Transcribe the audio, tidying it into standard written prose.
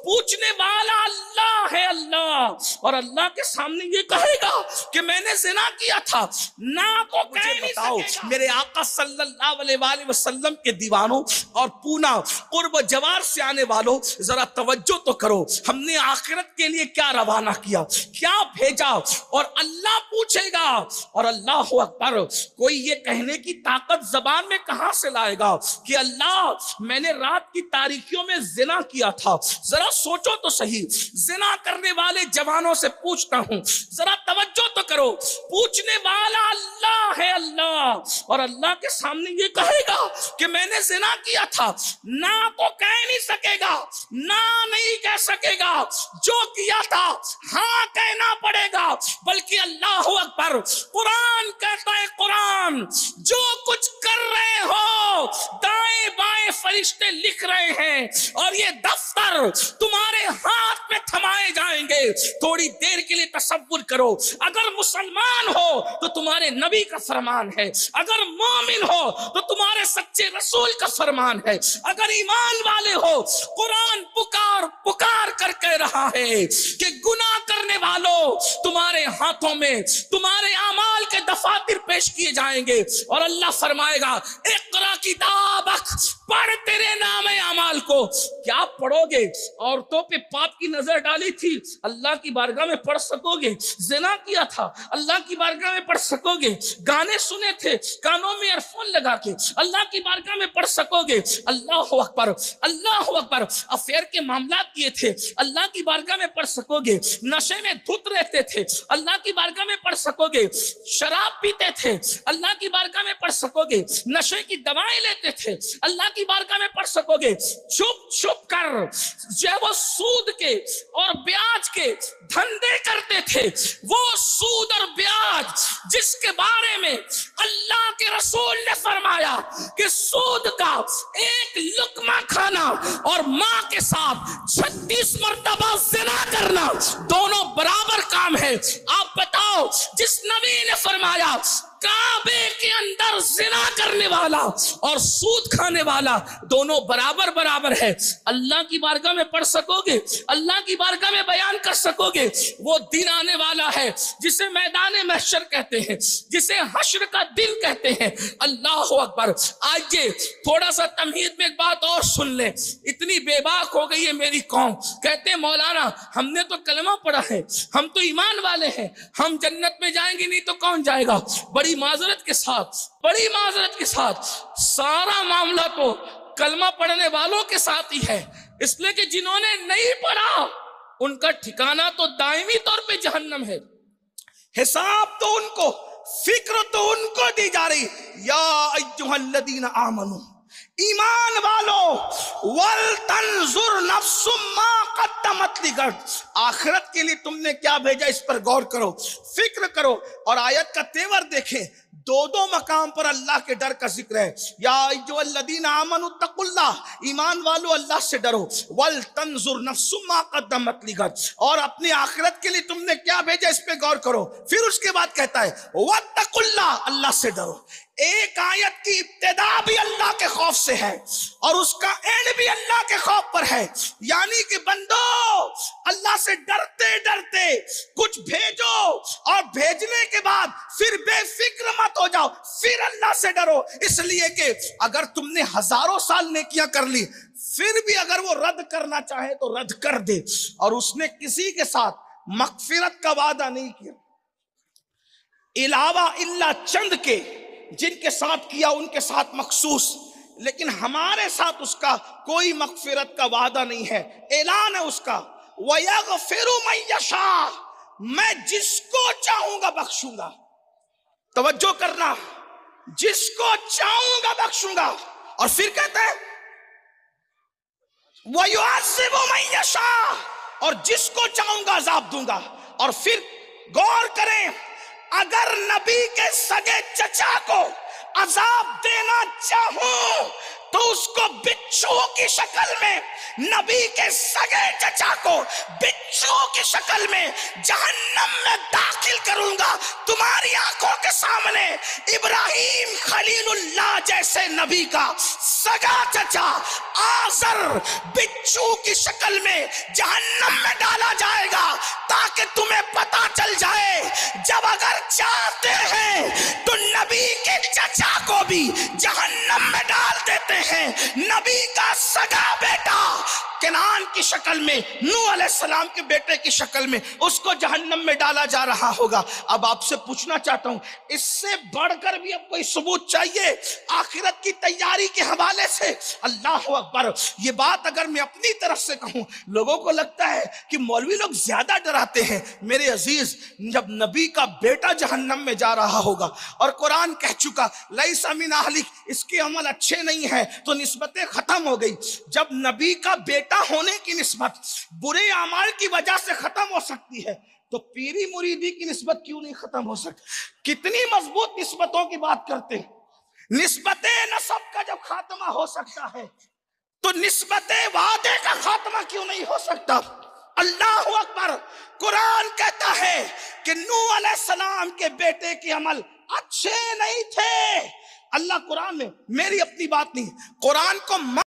पूछने वाला अल्लाह है, अल्लाह। और अल्लाह के सामने ये कहेगा कि मैंने जिना किया था, ना तो कह नहीं बताओ। मेरे आका सल्लल्लाहु अलैहि वसल्लम के दीवानों और पूना कुर्ब जवार से आने वालों, जरा तवज्जो तो करो। हमने आखिरत के लिए क्या रवाना किया, क्या भेजा, और अल्लाह पूछेगा। और अल्लाह अकबर, कोई ये कहने की ताकत जबान में कहां से लाएगा कि अल्लाह मैंने रात की तारीखियों में जिना किया था। जरा सोचो तो सही, जिना करने वाले जवानों से पूछता हूं, जरा तवज्जो तो करो। पूछने वाला अल्लाह है, अल्लाह। और अल्लाह के सामने ये कहेगा कि मैंने जिना किया था, ना तो कह नहीं सकेगा, ना नहीं कह सकेगा। जो किया था हाँ कहना पड़ेगा। बल्कि अल्लाह अकबर, कुरान कहता है, कुरान जो कुछ कर रहे हो दाएं बाएं फरिश्ते लिख रहे हैं, और ये दफ्तर तुम्हारे हाथ में थमाए जाएंगे। थोड़ी देर के लिए तसव्वुर करो, अगर मुसलमान हो तो तुम्हारे नबी का फरमान है, अगर मोमिन हो तो तुम्हारे सच्चे रसूल का फरमान है, अगर ईमान वाले हो कुरान पुकार पुकार कर कह रहा है कि गुनाह करने वालों तुम्हारे हाथों में तुम्हारे अमाल के दफातर पेश किए जाएंगे। और अल्लाह फरमाएगा, इक़रा किताबक, पढ़ तेरे नामे अमाल को। क्या पढ़ोगे? औरतों पे पाप की नजर डाली थी, अल्लाह की बारगाह में पढ़ सकोगे? जिना किया था, अल्लाह की बारगाह में पढ़ सकोगे? गाने सुने थे कानों में ईयरफोन लगा के, अल्लाह की बारगाह में पढ़ सकोगे? अल्लाह अकबर, अल्लाह अकबर। अफेयर के मामला किए थे, अल्लाह की बारगाह में पढ़ सकोगे? नशे में धुत रहते थे, अल्लाह की बारगाह में पढ़ सकोगे? शराब पीते थे, अल्लाह की बारगाह में पढ़ सकोगे? नशे की दवाएं लेते थे, अल्लाह की बारगाह में पढ़ सकोगे? छुप छुप कर जो वो सूद के और ब्याज के धंधे करते थे, वो सूद और ब्याज जिसके बारे में अल्लाह के रसूल ने फरमाया कि सूद का एक लुकमा खाना और मां के साथ 36 मर्तबा ज़िना करना दोनों बराबर काम है। आप बताओ, जिस नबी ने फरमाया काबे के अंदर जिना करने वाला और सूद खाने वाला दोनों बराबर बराबर है, अल्लाह की बारगाह में पढ़ सकोगे? अल्लाह की बारगाह में बयान कर सकोगे? वो दिन आने वाला है जिसे मैदान महशर कहते हैं, जिसे हश्र का दिन कहते हैं। अल्लाह अकबर। आज ये थोड़ा सा तमहीद में एक बात और सुन ले, इतनी बेबाक हो गई है मेरी कौम। कहते हैं मौलाना हमने तो कलमा पढ़ा है, हम तो ईमान वाले हैं, हम जन्नत में जाएंगे नहीं तो कौन जाएगा। बड़ी माजरत के साथ, बड़ी माजरत के साथ सारा मामला तो कलमा पढ़ने वालों के साथ ही है, इसलिए कि जिन्होंने नहीं पढ़ा उनका ठिकाना तो दायमी तौर पे जहन्नम है। हिसाब तो उनको, फिक्र तो उनको दी जा रही। या अय्युहल्लज़ीना आमनू, ईमान वालों, वल तंजुर नफ्सुम मा क़द्दमत लिगद, आखिरत के लिए तुमने क्या भेजा इस पर गौर करो, फिक्र करो। और आयत का तेवर देखें, दो दो मकाम पर अल्लाह के डर का जिक्र है। या अय्युहल्लज़ीना आमनू तक़ुल्लाह, ईमान वालों अल्लाह से डरो। वल तंजुर नफ्सुम मा क़द्दमत लिगद, और अपनी आखिरत के लिए तुमने क्या भेजा इस पे गौर करो। फिर उसके बाद कहता है वत्तक़ुल्लाह, अल्लाह से डरो। एक आयत की इब्तिदा भी अल्लाह के खौफ से है और उसका एंड भी अल्लाह के खौफ पर है। यानी कि बंदो, अल्लाह से डरते डरते कुछ भेजो और भेजने के बाद फिर बेफिक्र मत हो जाओ, फिर अल्लाह से डरो। इसलिए कि अगर तुमने हजारों साल नेकियां कर ली, फिर भी अगर वो रद्द करना चाहे तो रद्द कर दे। और उसने किसी के साथ मगफिरत का वादा नहीं किया, इलावा इल्ला चंद के जिनके साथ किया उनके साथ मखसूस, लेकिन हमारे साथ उसका कोई मगफिरत का वादा नहीं है। ऐलान है उसका, वयगफिरु मन यशा, मैं जिसको चाहूंगा बख्शूंगा। तवज्जो करना, जिसको चाहूंगा बख्शूंगा। और फिर कहते हैं वयुअज़्ज़िबु मन यशा, और जिसको चाहूंगा अज़ाब दूंगा। और फिर गौर करें, अगर नबी के सगे चचा को अजाब देना चाहूं तो उसको बिच्छू की शक्ल में, नबी के सगे चचा को बिच्छू की शक्ल में जहन्नम में दाखिल करूंगा। तुम्हारी आंखों के सामने इब्राहिम खलीलुल्लाह जैसे नबी का सगा चचा आज़र बिच्छू की शक्ल में जहन्नम में डाला जाएगा, ताकि तुम्हें पता चल जाए जब अगर चाहते हैं तो नबी के चचा को भी जहन्नम में डाल देते हैं। नबी का सगा बेटा केनान की शक्ल में, नूह अलैहिस्सलाम के बेटे की शक्ल में उसको जहन्नम में डाला जा रहा होगा। अब आपसे पूछना चाहता हूं, इससे बढ़कर भी अब कोई सबूत चाहिए आखिरत की तैयारी के हवाले से? अल्लाह अकबर। ये बात अगर मैं अपनी तरफ से कहूं, लोगों को लगता है कि मौलवी लोग ज्यादा डराते हैं। मेरे अजीज, जब नबी का बेटा जहन्नम में जा रहा होगा और कुरान कह चुका लैसा मिन अहलिक, इसके अमल अच्छे नहीं है, तो निस्बतें खत्म हो गई। जब नबी का बेटा होने की निस्बत बुरे अमाल की वजह से खत्म हो सकती है, तो पीरी मुरीदी की निस्बत क्यों नहीं खत्म हो सकती? कितनी मजबूत निस्बतों की बात करते हैं। निस्बते नसब का जब खात्मा हो सकता है, तो निस्बते वादे का खात्मा क्यों नहीं हो सकता? अल्लाह अकबर। कुरान कहता है कि नूह अलैहिस्सलाम के बेटे के अमल अच्छे नहीं थे। अल्लाह कुरान में, मेरी अपनी बात नहीं, कुरान को